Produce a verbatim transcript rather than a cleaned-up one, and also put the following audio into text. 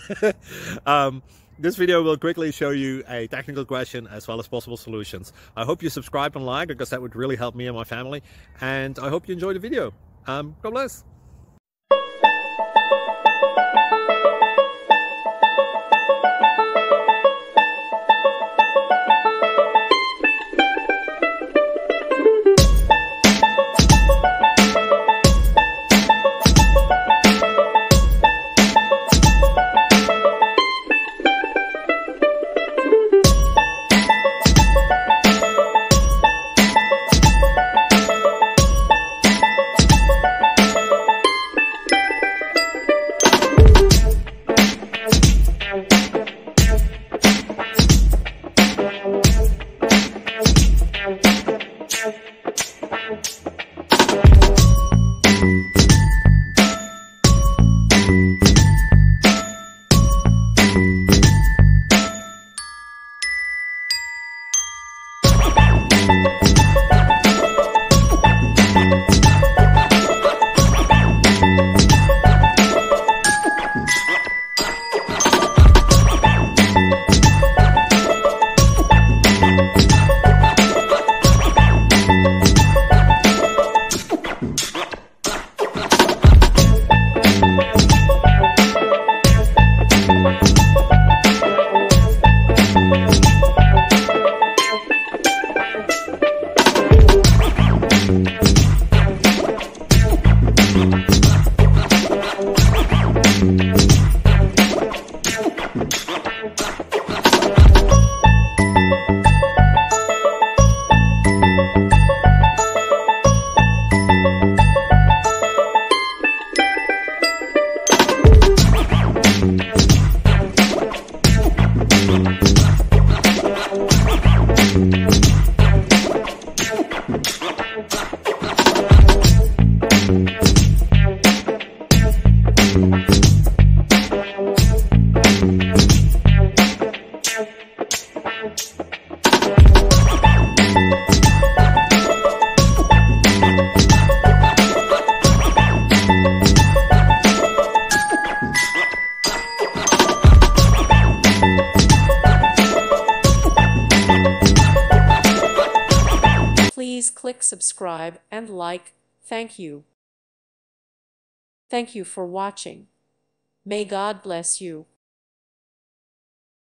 um, this video will quickly show you a technical question as well as possible solutions. I hope you subscribe and like, because that would really help me and my family. And I hope you enjoy the video. Um, God bless. Please click subscribe and like. Thank you. Thank you for watching. May God bless you.